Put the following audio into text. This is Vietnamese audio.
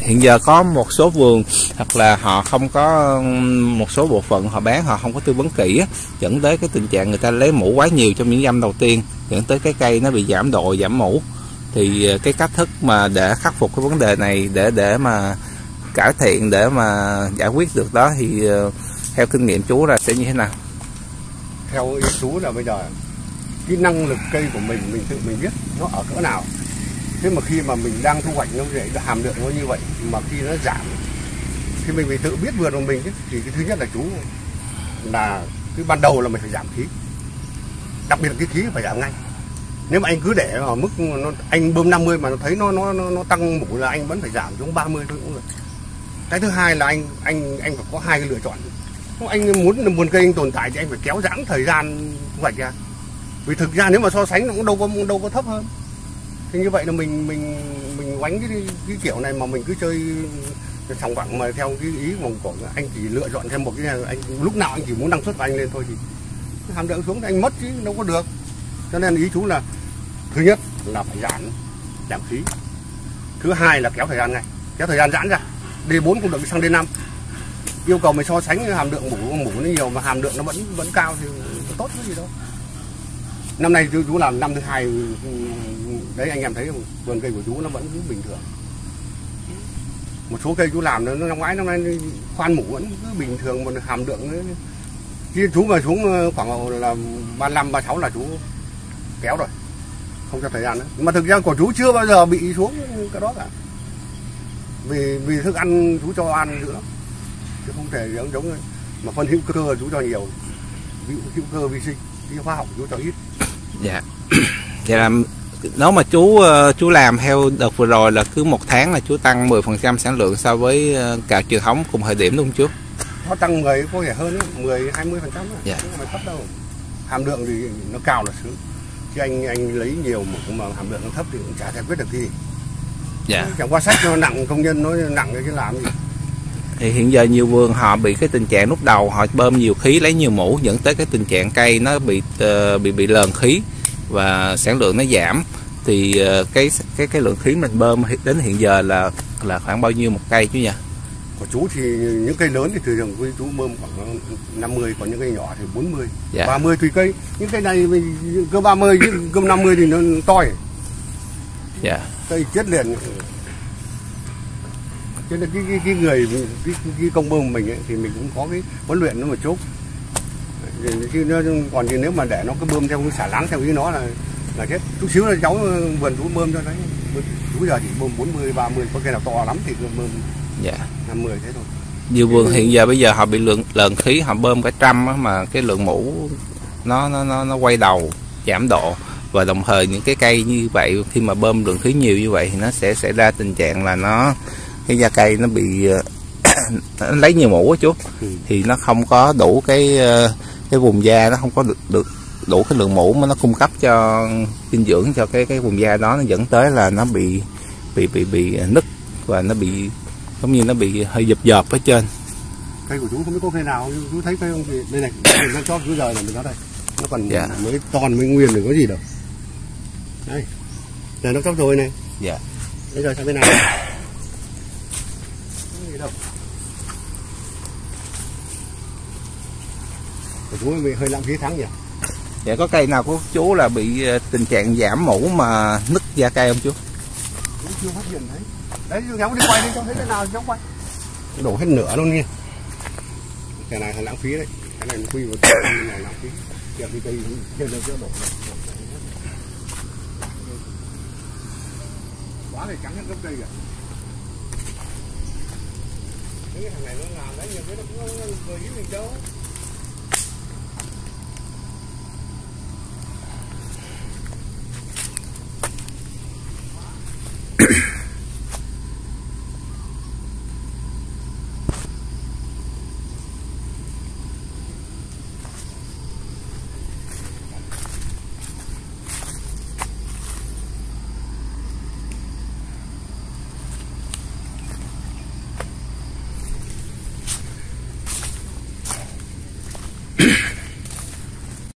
hiện giờ có một số vườn hoặc là họ không có, một số bộ phận họ bán họ không có tư vấn kỹ á, dẫn tới cái tình trạng người ta lấy mủ quá nhiều trong những năm đầu tiên, dẫn tới cái cây nó bị giảm độ, giảm mủ. Thì cái cách thức mà để khắc phục cái vấn đề này, để mà cải thiện, để mà giải quyết được đó thì theo kinh nghiệm chú là sẽ như thế nào? Theo ý chú là bây giờ cái năng lực cây của mình tự mình biết nó ở cỡ nào. Thế mà khi mà mình đang thu hoạch nó để hàm lượng nó như vậy, mà khi nó giảm thì mình phải tự biết vườn của mình ấy. Thì cái thứ nhất là chú là cái ban đầu là mình phải giảm khí, đặc biệt là cái khí phải giảm ngay. Nếu mà anh cứ để ở mức anh bơm 50 mà nó thấy nó tăng mủ là anh vẫn phải giảm xuống 30 thôi cũng được. Cái thứ hai là anh phải có hai cái lựa chọn. Nếu anh muốn vườn cây anh tồn tại thì anh phải kéo giãn thời gian thu hoạch ra. Vì thực ra nếu mà so sánh nó cũng đâu có thấp hơn. Thì như vậy là mình quánh cái kiểu này mà mình cứ chơi sòng phẳng mà theo cái ý của anh chỉ lựa chọn thêm một cái anh lúc nào anh chỉ muốn năng suất của anh lên thôi thì hàm lượng xuống thì anh mất chứ đâu có được. Cho nên ý chú là thứ nhất là phải giảm khí, thứ hai là kéo thời gian ngay, kéo thời gian giãn ra. D4 cũng được sang D5. Yêu cầu mình so sánh hàm lượng mủ nó nhiều mà hàm lượng nó vẫn cao thì tốt cái gì đâu. Năm nay chú làm năm thứ hai đấy, anh em thấy vườn cây của chú nó vẫn cứ bình thường. Một số cây chú làm nó năm ngoái năm nay khoan mủ vẫn cứ bình thường, mà hàm lượng nữa. Chứ chú mà xuống khoảng là 35 36 là chú kéo rồi, không cho thời gian nữa. Mà thực ra của chú chưa bao giờ bị xuống cái đó cả, vì thức ăn chú cho ăn dữ lắm, chứ không thể giống mà phân hữu cơ chú cho nhiều, ví dụ hữu cơ vi sinh, cái hóa học chú cho ít. Dạ. Vậy là nếu mà chú làm theo đợt vừa rồi là cứ một tháng là chú tăng 10% sản lượng so với cà truyền thống cùng thời điểm đúng không chú? Nó tăng 10 có thể hơn, 10-20%, dạ. Nhưng mà thấp đâu. Hàm lượng thì nó cao là sướng. Chứ anh lấy nhiều mà hàm lượng nó thấp thì cũng chả giải quyết được gì. Dạ. Chẳng qua sách nó nặng, công nhân nó nặng cái làm gì. Thì hiện giờ nhiều vườn họ bị cái tình trạng lúc đầu họ bơm nhiều khí, lấy nhiều mủ, dẫn tới cái tình trạng cây nó bị lờn khí và sản lượng nó giảm. Thì cái lượng khí mình bơm đến hiện giờ là khoảng bao nhiêu một cây chú nhỉ? Của chú thì những cây lớn thì thường với chú bơm khoảng 50, còn những cây nhỏ thì 40, dạ. 30 tùy cây. Những cây này cơ 30 chứ cơ 50 thì nó to. Dạ. Cây chết liền. Cho nên cái người cái công bơm của mình ấy, thì mình cũng có cái huấn luyện nó một chút. Chứ còn nếu mà để nó cứ bơm theo cái xả láng theo ý nó là chết. Chút xíu là cháu vườn chú bơm cho đấy. Chú giờ chỉ bơm 40, 30, có cây nào to lắm thì bơm dạ. 50 thế thôi. Nhiều vườn hiện giờ bây giờ họ bị lờn khí, họ bơm cả trăm mà cái lượng mủ nó quay đầu, giảm độ, và đồng thời những cái cây như vậy khi mà bơm lượng khí nhiều như vậy thì nó sẽ xảy ra tình trạng là cái da cây nó bị nó lấy nhiều mủ á chú, thì nó không có đủ cái vùng da, nó không có được đủ cái lượng mủ mà nó cung cấp cho dinh dưỡng cho cái vùng da đó, nó dẫn tới là nó bị nứt và nó bị giống như nó bị hơi dập ở trên. Cây của chú không biết có cây nào, chú thấy cây không thì đây này, nó cho chú rời là mình có đây, nó còn dạ. mới toàn mới nguyên đừng có gì đâu. Đây, này nó chóc rồi này. Dạ. Bây giờ sang bên này. Không gì đâu. Của chú bị hơi lãng phí tháng nhỉ? Dạ, có cây nào của chú là bị tình trạng giảm mủ mà nứt da cây không chú? Chú chưa phát hiện thấy. Đấy, cháu đi quay đi cho thấy cái nào cháu quay. Đổ hết nửa luôn nha. Cái này là lãng phí đấy. Cái này nó quy vào cái này lãng phí. Kìa cái cây trên nó chưa đổ. Quá thì trắng hết gốc cây kìa. Cái thằng này nó làm đấy nhiều cái nó cũng vừa ý mình đâu.